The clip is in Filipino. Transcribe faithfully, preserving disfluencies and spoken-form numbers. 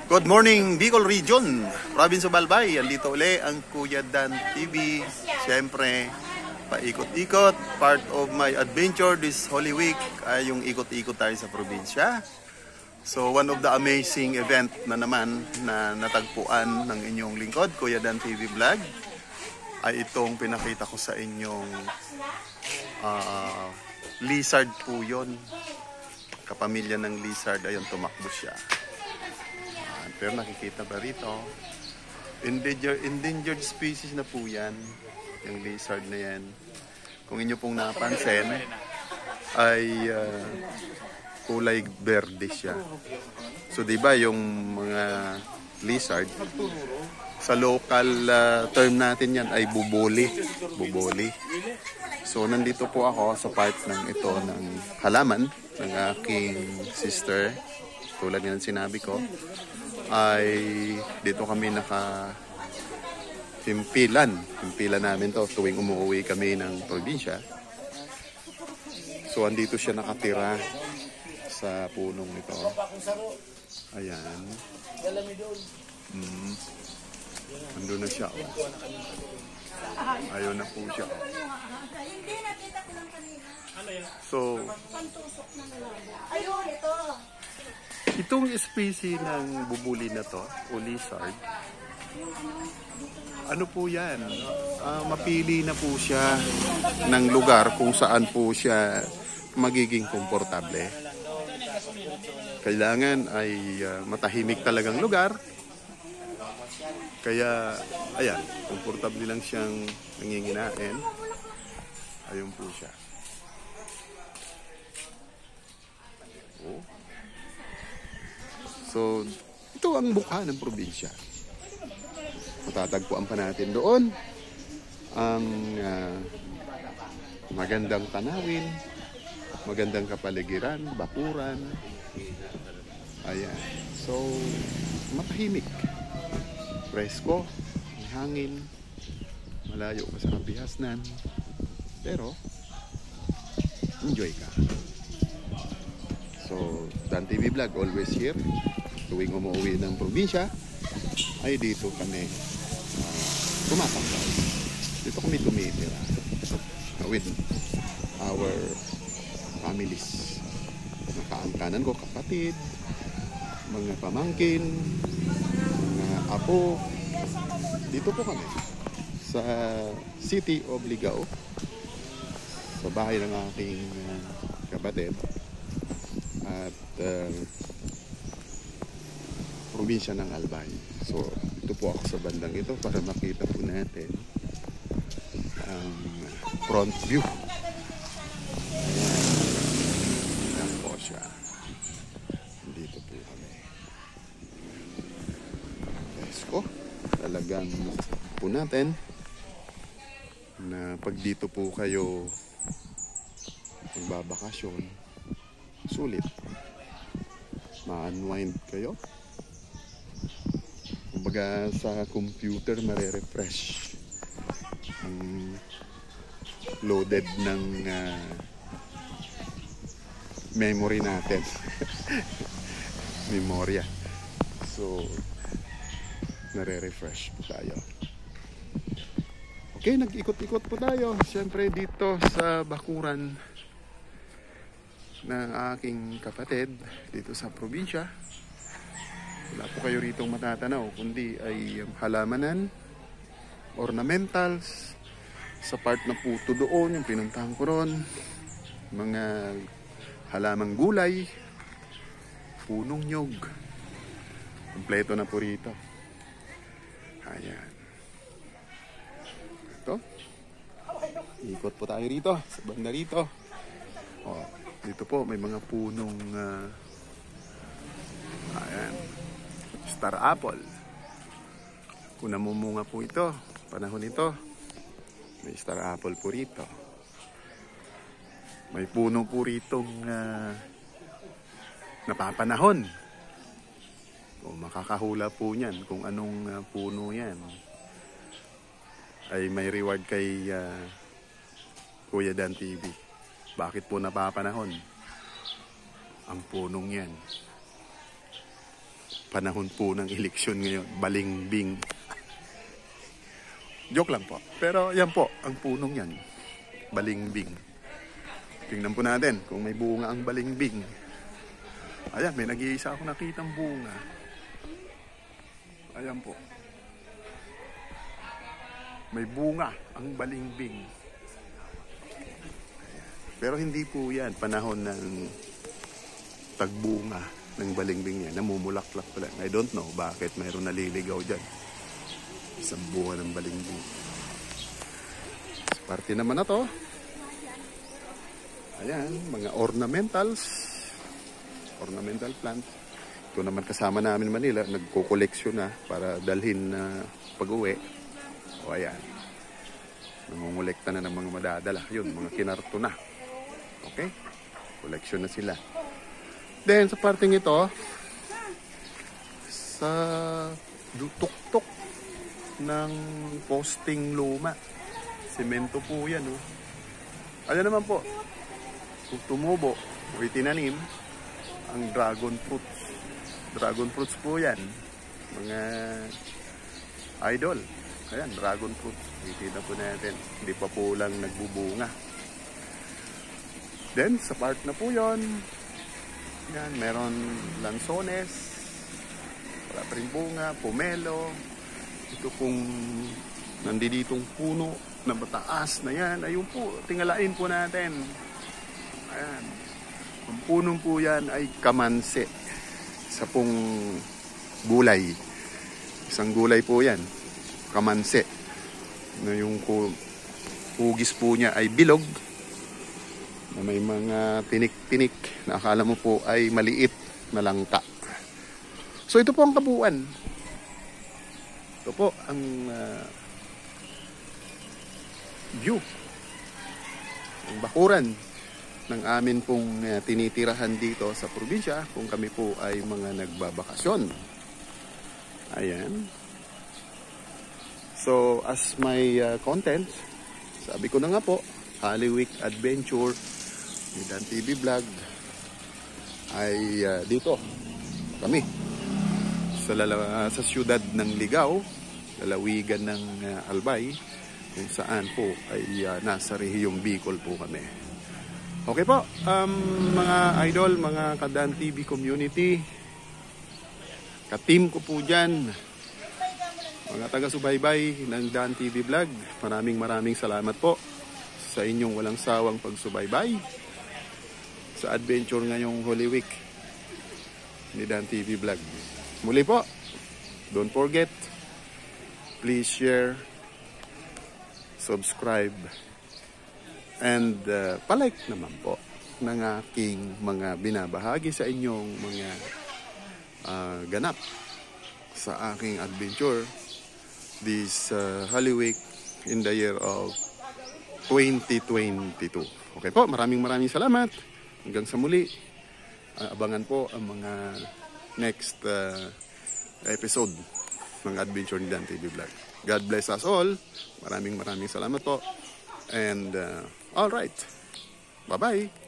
Good morning, Bicol Region, Province of Albay. Andito uli ang Kuya Dan T V. Siyempre, paikot-ikot. Part of my adventure this Holy Week ay yung ikot-ikot tayo sa probinsya. So, one of the amazing event na naman na natagpuan ng inyong lingkod, Kuya Dan T V Vlog, ay itong pinakita ko sa inyong uh, lizard po yun. Kapamilya ng lizard, ayun, tumakbo siya. Pero nakikita ba rito, endangered, endangered species na po yan, yung lizard na yan. Kung inyo pong napansin, ay uh, kulay berde siya. So diba yung mga lizard, sa local uh, term natin yan ay buboli. Buboli. So nandito po ako sa part ng ito ng halaman ng aking sister. Tulad nga ng sinabi ko, ay dito kami naka himpilan. Himpilan namin to tuwing umuwi kami ng probinsya. So andito siya nakatira sa punong ito. Ayan. Mm. Ando na siya. Ayaw na po siya. So, ayun ito. Itong species ng bubuli na to, o lizard, ano po yan? Uh, mapili na po siya ng lugar kung saan po siya magiging komportable. Kailangan ay uh, matahimik talagang lugar. Kaya, ayan, komportable lang siyang nanginginain. Ayun po siya. Oh. So, ito ang mukha ng probinsya. Matatagpuan pa natin doon ang uh, magandang tanawin, magandang kapaligiran, bakuran. Ayan. So, matahimik. Presko, may hangin, malayo ka sa kabihasnan. Pero, enjoy ka. So, Dan T V Vlog, always here. Tuwing umuwi ng probinsya, ay dito kami uh, tumatambay. Dito kami tumitira uh, with our families. Mga kaangkanan ko, kapatid, mga pamangkin, mga apo. Dito po kami sa City of Ligao, sa bahay ng aking uh, kapatid. At uh, probinsya ng Albay. So, ito po ako sa bandang ito para makita po natin ang front view. Ayan. Ayan po siya. Dito po kami. Presko. Talagang po natin na pag dito po kayo magbabakasyon, sulit. Ma-unwind kayo. Kumbaga sa computer mare-refresh ang loaded ng uh, memory natin. Memorya. So nare-refresh po tayo. Okay, nag-ikot-ikot po tayo. Siyempre dito sa bakuran ng aking kapatid dito sa probinsya. Wala po kayo rito matatanaw, kundi ay halamanan, ornamentals, sa part na puto doon, yung pinuntahan ko ron, mga halamang gulay, punong nyog, kompleto na po rito. Ayan. Ito. Ikot po tayo rito, sa banda rito. O, dito po may mga punong uh, ayan, star apple. Kung namumunga po ito, panahon ito, may star apple po rito. May puno po ritong uh, napapanahon. O makakahula po niyan kung anong uh, puno yan. Ay may reward kay uh, Kuya Dan T V. Bakit po napapanahon ang punong yan? panahon po ng eleksyon ngayon, balimbing. Joke lang po. Pero yan po, ang punong yan, balimbing. Tingnan po natin kung may bunga ang balimbing. Ayan, may nag-iisa ako nakitang bunga. Ayan po. May bunga ang balimbing. Pero hindi po yan panahon ng tagbunga ng balimbing yan. Namumulaklak pala. I don't know bakit mayroon naliligaw dyan. Isang bunga ng balimbing. Sa parte naman na to. Ayan, mga ornamentals. Ornamental plants. Ito naman kasama namin Manila. Nagko-collection na para dalhin na pag-uwi. O ayan. Nangungulekta na ng mga madadala. Yun, mga kinarto na. Okay? Collection na sila. Then, sa parting ito, sa tuktok ng posting luma. Semento po yan, oh. Ayan naman po. Kung tumubo o itinanim ang dragon fruits. Dragon fruits po yan. Mga idol. Ayan, dragon fruits. Ikita po natin. Hindi pa po lang nagbubunga. Then, sa part na po yon, yan, meron lansones. Wala pa rin bunga. Pomelo. Ito pong nanditong puno na mataas na yan. Ayun po, tingalain po natin. Ayan. Ang punong po yan ay kamanse. Isa pong gulay. Isang gulay po yan. Kamanse. Na yung hugis po niya ay bilog. Na may mga tinik-tinik na akala mo po ay maliit na langka. So ito po ang kabuuan. Ito po ang uh, view. Ang bakuran ng amin pong uh, tinitirahan dito sa probinsya kung kami po ay mga nagbabakasyon. Ayan. So, as my uh, content, sabi ko na nga po, Holy Week Adventure ni Dan T V Vlog ay uh, dito kami sa, lala, sa siyudad ng Ligao, lalawigan ng uh, Albay, kung saan po ay uh, nasa rehiyong Bicol po kami. Okay po, um, mga idol, mga ka-Dan T V community, ka-team ko po dyan, mga taga-subaybay ng Dan T V Vlog, maraming maraming salamat po sa inyong walang sawang pagsubaybay sa adventure ngayong Holy Week ni Dan T V Vlog. Muli po, don't forget, please share, subscribe, and uh, palike naman po ng aking mga binabahagi sa inyong mga uh, ganap sa aking adventure this uh, Holy Week in the year of twenty twenty-two. Okay po, maraming maraming salamat. Hanggang sa muli, uh, abangan po ang mga next uh, episode ng adventure ni Dan T V Vlog. God bless us all. Maraming maraming salamat po. And uh, all right. Bye-bye.